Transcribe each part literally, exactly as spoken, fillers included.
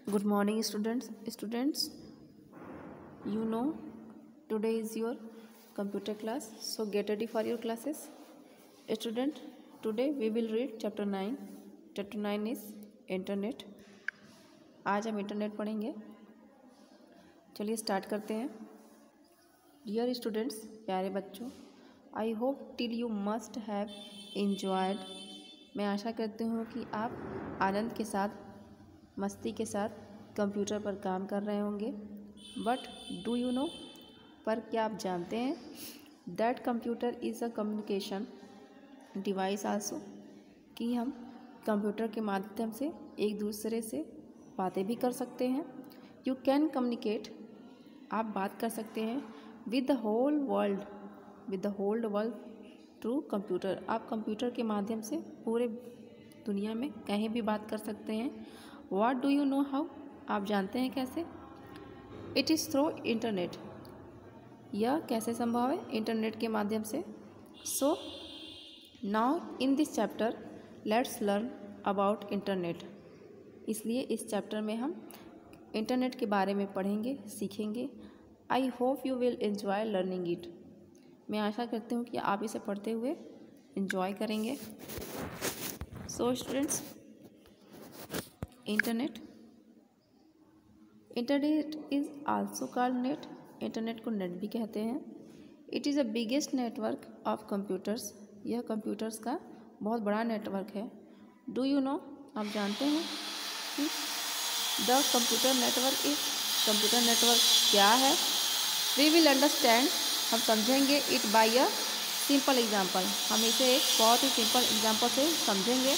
Good morning, students. Students, you know today is your computer class, so get ready for your classes. Student, today we will read chapter nine. Chapter nine is internet. आज हम internet पढ़ेंगे. चलिए start करते हैं. Dear students, प्यारे बच्चों, I hope till you must have enjoyed. मैं आशा करती हूँ कि आप आनंद के साथ, मस्ती के साथ कंप्यूटर पर काम कर रहे होंगे. बट डू यू नो, पर क्या आप जानते हैं, that computer is a communication device also, कि हम कंप्यूटर के माध्यम से एक दूसरे से बातें भी कर सकते हैं. यू कैन कम्युनिकेट, आप बात कर सकते हैं with the whole world, with the whole world through computer. आप कंप्यूटर के माध्यम से पूरे दुनिया में कहीं भी बात कर सकते हैं. What do you know how, आप जानते हैं कैसे. इट इज़ थ्रू इंटरनेट, यह कैसे संभव है, इंटरनेट के माध्यम से. So now in this chapter let's learn about internet. इसलिए इस चैप्टर में हम इंटरनेट के बारे में पढ़ेंगे, सीखेंगे. I hope you will enjoy learning it. मैं आशा करती हूँ कि आप इसे पढ़ते हुए एंजॉय करेंगे. So students, internet internet is also called net. Internet को नेट भी कहते हैं. It is the biggest network of computers, यह कंप्यूटर्स का बहुत बड़ा नेटवर्क है. डू यू नो, आप जानते हैं कि the computer network is, computer network क्या है. वी विल अंडरस्टैंड, हम समझेंगे it by a simple example. हम इसे एक बहुत ही सिंपल एग्जाम्पल से समझेंगे.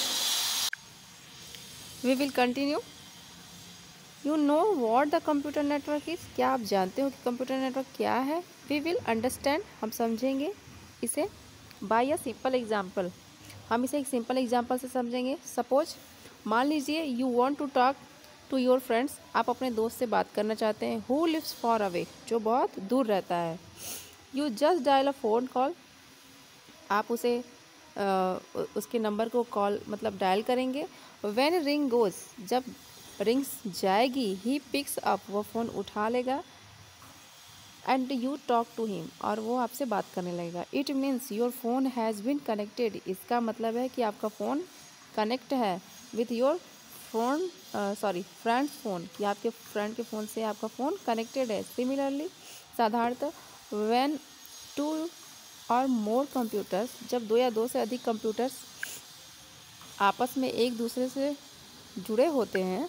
We will continue. You know what the computer network is, क्या आप जानते हो कि कंप्यूटर नेटवर्क क्या है. वी विल अंडरस्टैंड, हम समझेंगे इसे बाय अ सिंपल एग्जाम्पल, हम इसे एक सिंपल एग्जाम्पल से समझेंगे. सपोज, मान लीजिए you want to talk to your friends, आप अपने दोस्त से बात करना चाहते हैं. हु लिव्स फॉर अवे, जो बहुत दूर रहता है. You just dial a phone call, आप उसे आ, उसके नंबर को कॉल मतलब डायल करेंगे. व्हेन रिंग गोज, जब रिंग्स जाएगी, ही पिक्स अप, वो फ़ोन उठा लेगा. And you talk to him, और वो आपसे बात करने लगेगा. It means your phone has been connected, इसका मतलब है कि आपका फ़ोन कनेक्ट है with your phone, sorry friends phone, कि आपके फ्रेंड के फ़ोन से आपका फ़ोन कनेक्टेड है. सिमिलरली, साधारणतः व्हेन टू और मोर कंप्यूटर्स, जब दो या दो से अधिक कंप्यूटर्स आपस में एक दूसरे से जुड़े होते हैं,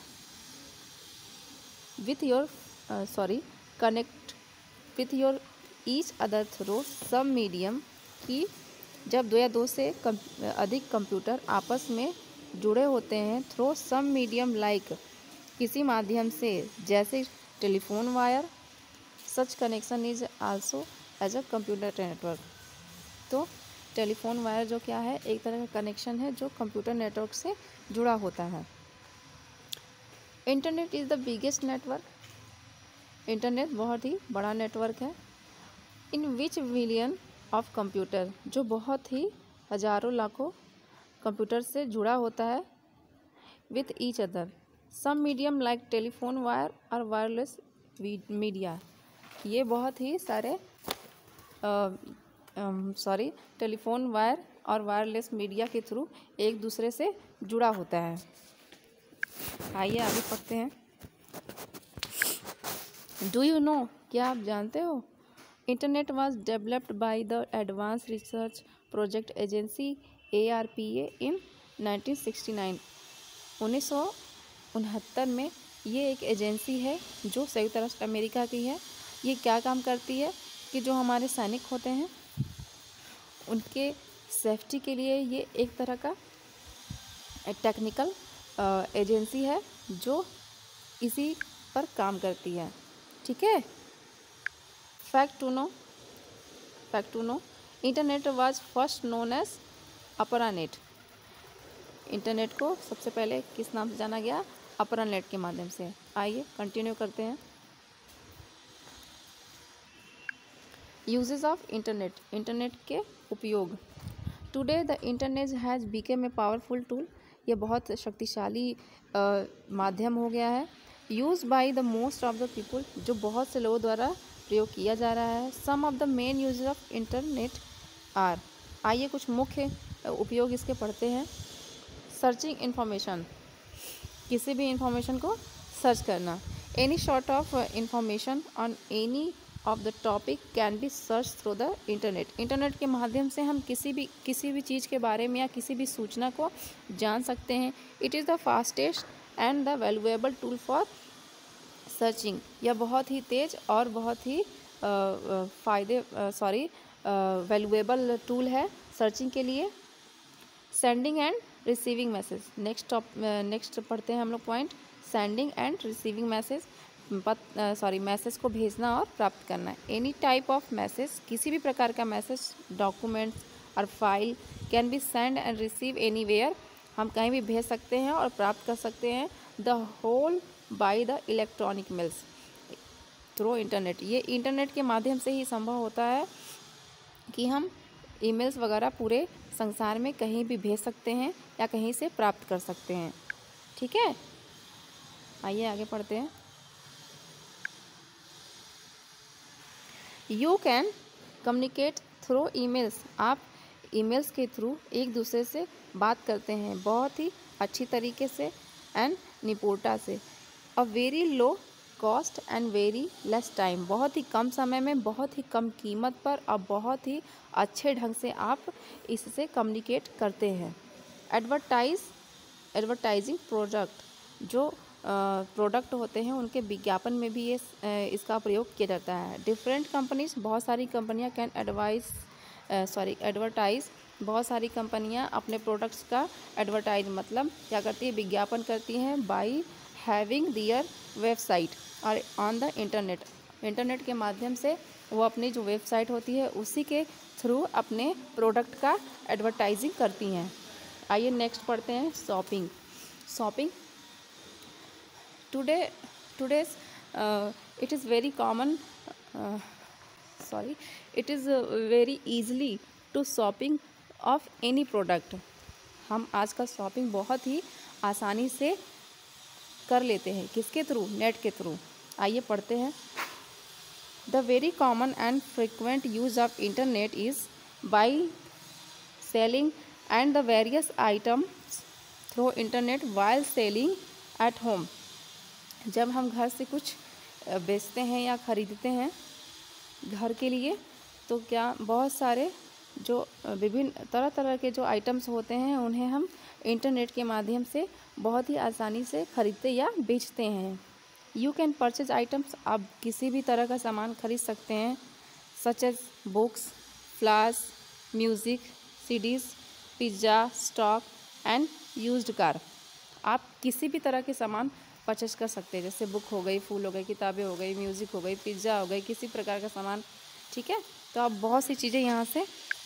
with your sorry connect with your each other through some medium, कि जब दो या दो से कम, अधिक कंप्यूटर आपस में जुड़े होते हैं थ्रू सम मीडियम लाइक, किसी माध्यम से, जैसे telephone wire. Such connection is also as a computer network. तो टेलीफोन वायर जो क्या है, एक तरह का कनेक्शन है जो कंप्यूटर नेटवर्क से जुड़ा होता है. Internet is the biggest network, internet बहुत ही बड़ा नेटवर्क है. In which million of computer, जो बहुत ही हजारों लाखों कंप्यूटर से जुड़ा होता है. With each other some medium like telephone wire और वायरलेस मीडिया, ये बहुत ही सारे सॉरी टेलीफोन वायर और वायरलेस मीडिया के थ्रू एक दूसरे से जुड़ा होता है. आइए आगे पढ़ते हैं. डू यू नो, क्या आप जानते हो, internet was developed by the advance research project agency A R P A in nineteen sixty nine. उन्नीस सौ उनहत्तर में ये एक एजेंसी है जो संयुक्त राष्ट्र अमेरिका की है. ये क्या काम करती है कि जो हमारे सैनिक होते हैं उनके सेफ्टी के लिए ये एक तरह का टेक्निकल एजेंसी है जो इसी पर काम करती है. ठीक है. Fact to know, fact to know internet was first known as अपरा नेट. इंटरनेट को सबसे पहले किस नाम से जाना गया, अपरा नेट के माध्यम से. आइए कंटिन्यू करते हैं. यूजेस ऑफ इंटरनेट, इंटरनेट के उपयोग. Today the internet has become a powerful tool, ये बहुत शक्तिशाली माध्यम हो गया है. Use by the most of the people, जो बहुत से लोगों द्वारा प्रयोग किया जा रहा है। Some of the main use of internet are, आइए कुछ मुख्य उपयोग इसके पढ़ते हैं। सर्चिंग इंफॉर्मेशन, किसी भी इंफॉर्मेशन को सर्च करना। Any sort of information on any of the topic can be search through the internet, internet के माध्यम से हम किसी भी किसी भी चीज़ के बारे में या किसी भी सूचना को जान सकते हैं। It is the fastest and the valuable tool for searching, यह बहुत ही तेज़ और बहुत ही फ़ायदे सॉरी वैल्यूएबल टूल है सर्चिंग के लिए। Sending and receiving message, next next पढ़ते हैं हम लोग point, sending and receiving message, sorry message को भेजना और प्राप्त करना। एनी टाइप ऑफ मैसेज, किसी भी प्रकार का मैसेज, डॉक्यूमेंट्स और file can be send and receive anywhere, हम कहीं भी भेज सकते हैं और प्राप्त कर सकते हैं। The whole by the electronic mails through internet, ये इंटरनेट के माध्यम से ही संभव होता है कि हम ईमेल्स वगैरह पूरे संसार में कहीं भी भेज सकते हैं या कहीं से प्राप्त कर सकते हैं। ठीक है, आइए आगे पढ़ते हैं। You can communicate through emails, आप ईमेल्स के थ्रू एक दूसरे से बात करते हैं बहुत ही अच्छी तरीके से एंड निपुणता से। A very low cost and very less time, बहुत ही कम समय में बहुत ही कम कीमत पर और बहुत ही अच्छे ढंग से आप इससे कम्युनिकेट करते हैं। एडवर्टाइज एडवर्टाइजिंग प्रोडक्ट, जो प्रोडक्ट uh, होते हैं उनके विज्ञापन में भी ये uh, इसका प्रयोग किया जाता है। डिफरेंट कंपनीज, बहुत सारी कंपनियां कैन एडवाइज सॉरी एडवर्टाइज, बहुत सारी कंपनियां अपने प्रोडक्ट्स का एडवर्टाइज मतलब क्या करती है, विज्ञापन करती हैं बाई हैविंग दियर वेबसाइट और ऑन द इंटरनेट, इंटरनेट के माध्यम से वो अपनी जो वेबसाइट होती है उसी के थ्रू अपने प्रोडक्ट का एडवर्टाइजिंग करती हैं। आइए नेक्स्ट पढ़ते हैं shopping. Shopping today today's it is very common sorry it is very easily to shopping of any product, हम आज का शॉपिंग बहुत ही आसानी से कर लेते हैं, किसके थ्रू, नेट के थ्रू। आइए पढ़ते हैं। The very common and frequent use of internet is by selling and the various items through internet while selling at home, जब हम घर से कुछ बेचते हैं या ख़रीदते हैं घर के लिए, तो क्या बहुत सारे जो विभिन्न तरह तरह के जो आइटम्स होते हैं उन्हें हम इंटरनेट के माध्यम से बहुत ही आसानी से ख़रीदते या बेचते हैं। यू कैन परचेज आइटम्स, आप किसी भी तरह का सामान खरीद सकते हैं, such as books, flowers, music, CDs, pizza, stock and used car, आप किसी भी तरह के सामान परचेज कर सकते हैं, जैसे बुक हो गई, फूल हो गई, किताबें हो गई, म्यूज़िक हो गई, पिज़्ज़ा हो गई, किसी प्रकार का सामान। ठीक है, तो आप बहुत सी चीज़ें यहाँ से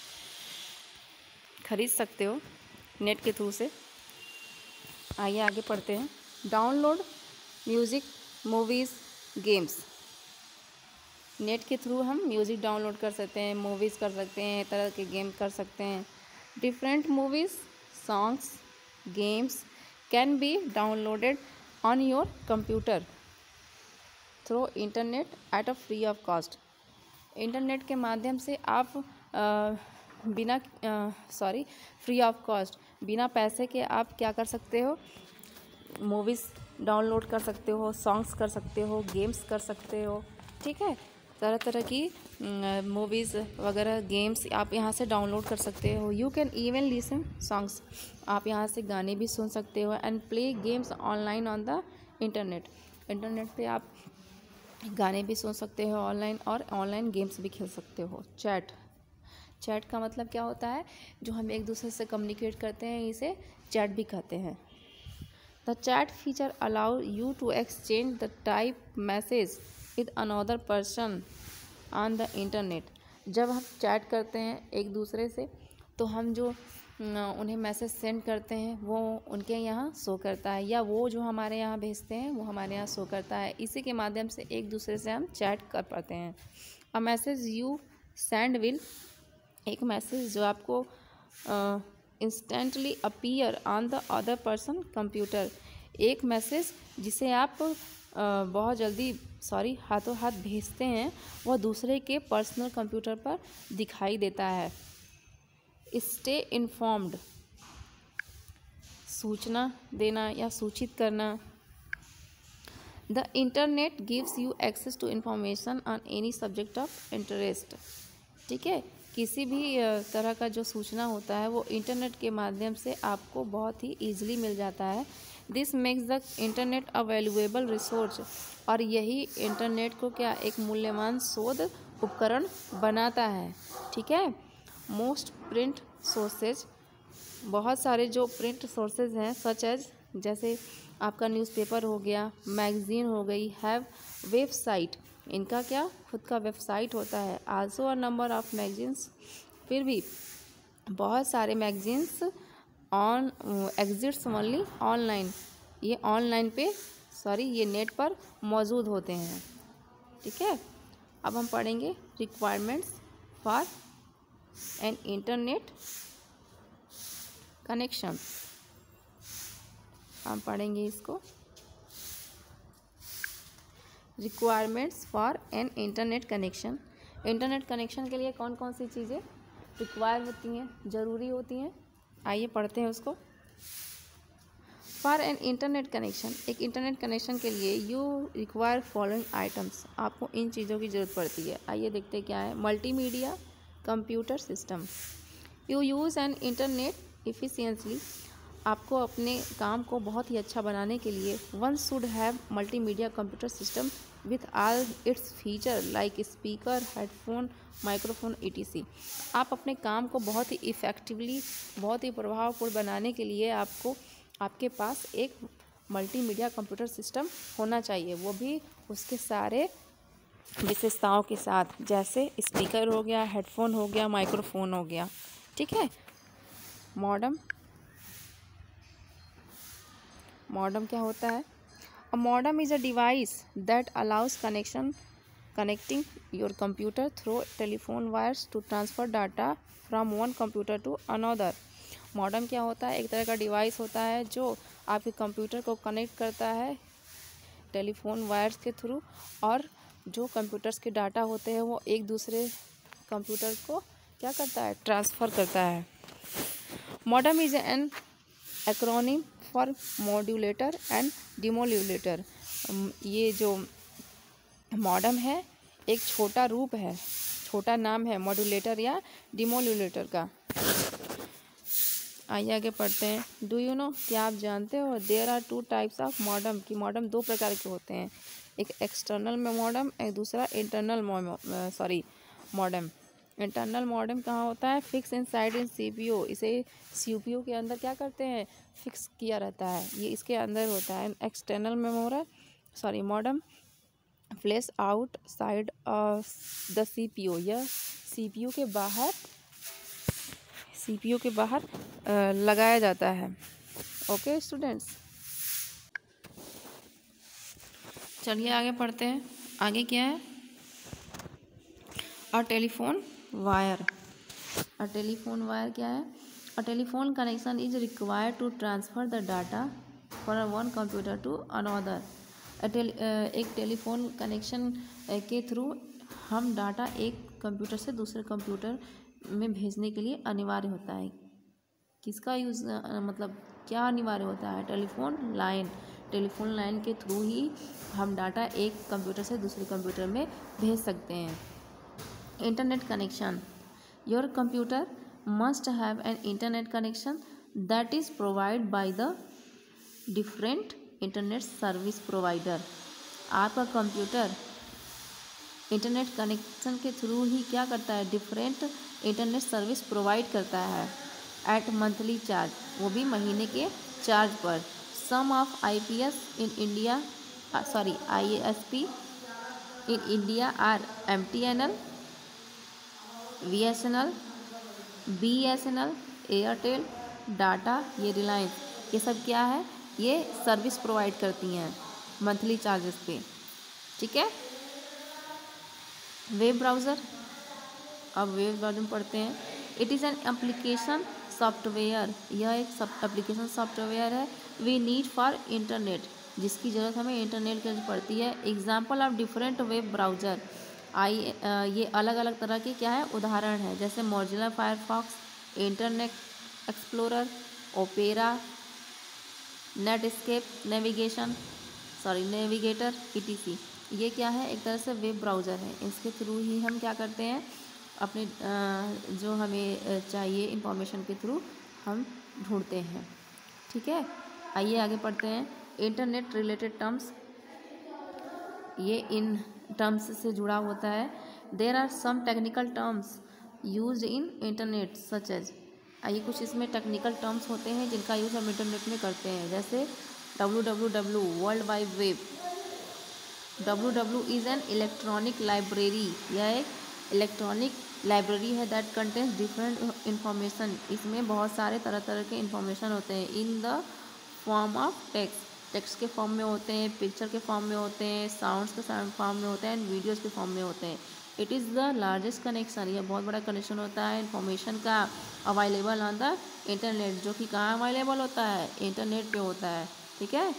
खरीद सकते हो नेट के थ्रू से। आइए आगे पढ़ते हैं। Download music, movies, games, net के थ्रू हम म्यूज़िक डाउनलोड कर सकते हैं, मूवीज़ कर सकते हैं, तरह के गेम कर सकते हैं। Different movies, songs, games can be downloaded on your computer through internet at a free of cost, internet के माध्यम से आप आ, बिना सॉरी फ्री ऑफ कॉस्ट, बिना पैसे के आप क्या कर सकते हो, मूवीज़ डाउनलोड कर सकते हो, सॉन्ग्स कर सकते हो, गेम्स कर सकते हो। ठीक है, तरह तरह की मूवीज़ वगैरह, गेम्स आप यहाँ से डाउनलोड कर सकते हो। You can even listen songs, आप यहाँ से गाने भी सुन सकते हो। And play games online on the internet, internet पे आप गाने भी सुन सकते हो ऑनलाइन और ऑनलाइन गेम्स भी खेल सकते हो। चैट, चैट का मतलब क्या होता है, जो हम एक दूसरे से कम्युनिकेट करते हैं, इसे चैट भी कहते हैं। The chat feature allow you to exchange the type message with another person on the internet, जब हम चैट करते हैं एक दूसरे से तो हम जो उन्हें मैसेज सेंड करते हैं वो उनके यहाँ शो करता है, या वो जो हमारे यहाँ भेजते हैं वो हमारे यहाँ शो करता है। इसी के माध्यम से एक दूसरे से हम चैट कर पाते हैं। A message you send will, एक मैसेज जो आपको instantly appear on the other person computer, एक मैसेज जिसे आप आ, बहुत जल्दी सॉरी हाथों हाथ भेजते हैं वह दूसरे के पर्सनल कंप्यूटर पर दिखाई देता है। स्टे इन्फॉर्म्ड, सूचना देना या सूचित करना। The internet gives you access to information on any subject of interest. ठीक है, किसी भी तरह का जो सूचना होता है वो इंटरनेट के माध्यम से आपको बहुत ही ईजिली मिल जाता है। This makes the internet a valuable resource, और यही इंटरनेट को क्या एक मूल्यवान शोध उपकरण बनाता है। ठीक है, मोस्ट प्रिंट सोर्सेज, बहुत सारे जो प्रिंट सोर्सेज हैं सच एज जैसे आपका न्यूज़पेपर हो गया, मैगज़ीन हो गई, हैव वेबसाइट, इनका क्या खुद का वेबसाइट होता है। Also a number of magazines, फिर भी बहुत सारे magazines on exists only online, ये ऑनलाइन पे सॉरी ये नेट पर मौजूद होते हैं। ठीक है, अब हम पढ़ेंगे requirements for an internet connection. हम पढ़ेंगे इसको, requirements for an internet connection. Internet connection के लिए कौन कौन सी चीज़ें रिक्वायर होती हैं, ज़रूरी होती हैं, आइए पढ़ते हैं उसको। फॉर एन इंटरनेट कनेक्शन, एक इंटरनेट कनेक्शन के लिए यू रिक्वायर फॉलोइंग आइटम्स, आपको इन चीज़ों की ज़रूरत पड़ती है। आइए देखते हैं क्या है। Multimedia computer system, you use an internet efficiently, आपको अपने काम को बहुत ही अच्छा बनाने के लिए one should have multimedia computer system with all its feature like speaker, headphone, microphone E T C. आप अपने काम को बहुत ही इफ़ेक्टिवली, बहुत ही प्रभावपूर्ण बनाने के लिए आपको आपके पास एक मल्टीमीडिया कंप्यूटर सिस्टम होना चाहिए, वो भी उसके सारे विशेषताओं के साथ, जैसे स्पीकर हो गया, हेडफोन हो गया, माइक्रोफोन हो गया। ठीक है, मॉडेम, मॉडेम क्या होता है? A modem is a device that allows connection connecting your computer through telephone wires to transfer data from one computer to another. Modem क्या होता है? एक तरह का डिवाइस होता है जो आपके कंप्यूटर को कनेक्ट करता है टेलीफोन वायर्स के थ्रू, और जो कंप्यूटर्स के डाटा होते हैं वो एक दूसरे कंप्यूटर को क्या करता है? ट्रांसफ़र करता है। Modem is an acronym for modulator and demodulator. ये जो मॉडेम है एक छोटा रूप है, छोटा नाम है मॉड्यूलेटर या डिमोड्यूलेटर का। आइए आगे पढ़ते हैं। डू यू नो, क्या आप जानते हो? There are two types of modem, कि मॉडेम दो प्रकार के होते हैं, एक एक्सटर्नल में मॉडेम, एक दूसरा internal sorry modem. Internal modem कहाँ होता है? फिक्स इनसाइड इन सीपीयू, इसे सीपीयू के अंदर क्या करते हैं? फिक्स किया रहता है, ये इसके अंदर होता है। External memory sorry modem place outside the CPU, यह सीपीयू के बाहर सीपीयू के बाहर आ, लगाया जाता है। ओके स्टूडेंट्स, चलिए आगे पढ़ते हैं। आगे क्या है? A telephone wire. A telephone wire क्या है? A telephone connection is required to transfer the data from one computer to another. एक टेलीफोन कनेक्शन के थ्रू हम डाटा एक कंप्यूटर से दूसरे कंप्यूटर में भेजने के लिए अनिवार्य होता है। किसका यूज़ मतलब क्या अनिवार्य होता है? Telephone line. टेलीफोन लाइन के थ्रू ही हम डाटा एक कंप्यूटर से दूसरे कंप्यूटर में भेज सकते हैं। Internet connection, your computer must have an internet connection that is provide by the different internet service provider. आपका कंप्यूटर इंटरनेट कनेक्शन के थ्रू ही क्या करता है? डिफरेंट इंटरनेट सर्विस प्रोवाइड करता है एट मंथली चार्ज, वो भी महीने के चार्ज पर। Some of I P S in India sorry I S P in India are M T N L, V S N L, B S N L, Airtel, data, ये रिलायंस, ये सब क्या है? ये सर्विस प्रोवाइड करती हैं monthly charges पे। ठीक है, वेब ब्राउज़र, अब वेब ब्राउज़र पढ़ते हैं। It is an application software, यह एक सब एप्लीकेशन सॉफ्टवेयर है। वी नीड फॉर इंटरनेट, जिसकी ज़रूरत हमें इंटरनेट की पड़ती है। Example of different web browser, आई ये अलग अलग तरह के क्या है उदाहरण है, जैसे Mozilla Firefox, Internet Explorer, Opera, Netscape, navigation sorry navigator, E T C. ये क्या है, एक तरह से वेब ब्राउज़र है। इसके थ्रू ही हम क्या करते हैं, अपने जो हमें चाहिए इंफॉर्मेशन के थ्रू हम ढूंढते हैं। ठीक है, आइए आगे पढ़ते हैं। इंटरनेट रिलेटेड टर्म्स, ये इन टर्म्स से जुड़ा होता है। There are some technical terms used in internet such as, आइए कुछ इसमें टेक्निकल टर्म्स होते हैं जिनका यूज़ हम इंटरनेट में करते हैं, जैसे W W W world wide web. W W is an electronic library, यह एक इलेक्ट्रॉनिक लाइब्रेरी है दैट कंटेन्स डिफरेंट इंफॉर्मेशन, इसमें बहुत सारे तरह तरह के इंफॉर्मेशन होते हैं। In the form of text, text के फॉर्म में होते हैं, पिक्चर के फॉर्म में होते हैं, साउंड्स के फॉर्म में होते हैं, एंड वीडियोस के फॉर्म में होते हैं। It is the largest connection, यह बहुत बड़ा कनेक्शन होता है इंफॉर्मेशन का अवेलेबल ऑन द इंटरनेट, जो कि कहाँ अवेलेबल होता है, इंटरनेट पे होता है। ठीक है,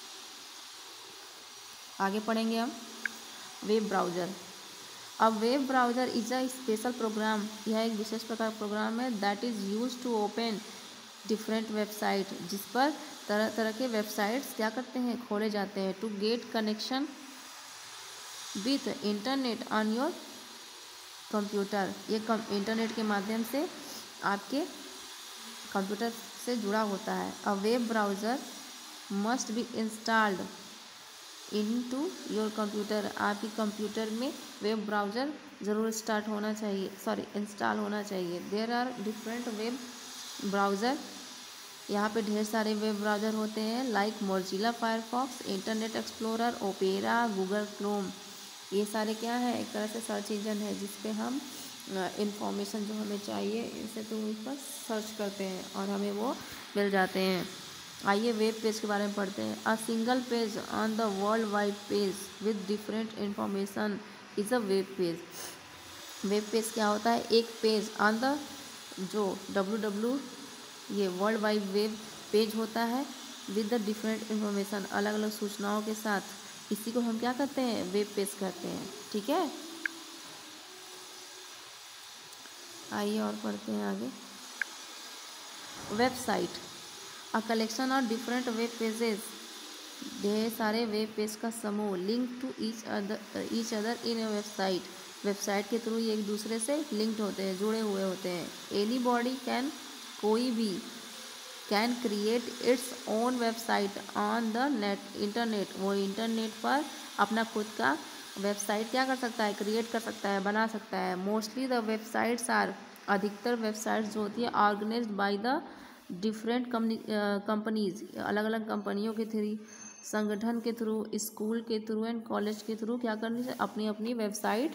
आगे पढ़ेंगे हम। वेब ब्राउज़र, अब web browser is a special program, यह एक विशेष प्रकार प्रोग्राम है that is use to open different website, जिस पर तरह तरह के वेबसाइट्स क्या करते हैं, खोले जाते हैं। To get connection with internet on your computer, ये कम इंटरनेट के माध्यम से आपके कंप्यूटर से जुड़ा होता है। A web browser must be installed into your computer, आपकी कंप्यूटर में वेब ब्राउज़र ज़रूर स्टार्ट होना चाहिए सॉरी इंस्टॉल होना चाहिए। There are different web browser, यहाँ पे ढेर सारे वेब ब्राउज़र होते हैं, like Mozilla Firefox, Internet Explorer, Opera, Google Chrome. ये सारे क्या है, एक तरह से सर्च इंजन है जिस पे हम इंफॉर्मेशन जो हमें चाहिए इसे तो उस पर सर्च करते हैं और हमें वो मिल जाते हैं। आइए वेब पेज के बारे में पढ़ते हैं। A single page on the world wide page with different information is a web page. Web page क्या होता है, एक पेज ऑन द जो डब्ल्यू डब्ल्यू ये वर्ल्ड वाइड वेब पेज होता है विद द डिफरेंट इंफॉर्मेशन, अलग अलग सूचनाओं के साथ, इसी को हम क्या कहते हैं, वेब पेज कहते हैं। ठीक है, आइए और पढ़ते हैं आगे। Website, a collection of different web pages, ढेर सारे वेब पेज का समूह, link to each other each other in a website, website के थ्रू ये एक दूसरे से लिंक्ड होते हैं, जुड़े हुए होते हैं। एनी बॉडी कैन, कोई भी, can create its own website on the net, internet, वो इंटरनेट पर अपना खुद का वेबसाइट क्या कर सकता है, क्रिएट कर सकता है, बना सकता है। मोस्टली द वेबसाइट्स आर, अधिकतर वेबसाइट्स जो होती है organised by the different companies, अलग अलग कंपनियों के थ्रू, संगठन के थ्रू, स्कूल के थ्रू एंड कॉलेज के थ्रू क्या करनी चाहिए, अपनी अपनी वेबसाइट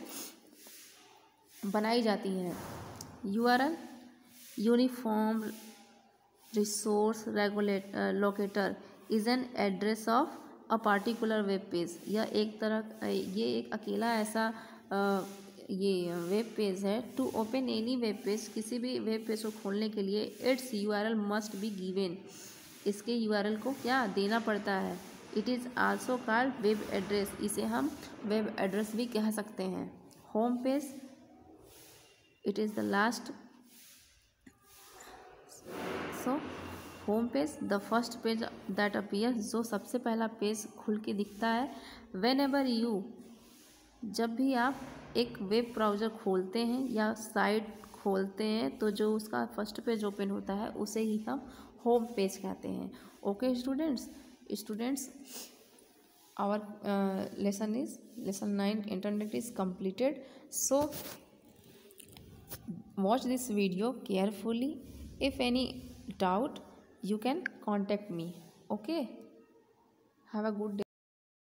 बनाई जाती हैं। U R L, uniform resource regulate locator is an address of a particular web page, यह एक तरह ये एक अकेला ऐसा आ, ये वेब पेज है। To open any web page, किसी भी वेब पेज को खोलने के लिए its U R L must be given, इसके यू आर एल को क्या देना पड़ता है। It is also called web address, इसे हम वेब एड्रेस भी कह सकते हैं। Home page, it is the last, so home page the first page that appears, जो सबसे पहला पेज खुल के दिखता है। वेन एवर यू, जब भी आप एक वेब ब्राउज़र खोलते हैं या साइट खोलते हैं तो जो उसका फर्स्ट पेज ओपन होता है उसे ही हम होम पेज कहते हैं। Okay students, students our lesson is lesson nine internet is completed, so watch this video carefully. If any doubt you can contact me. Okay, have a good day.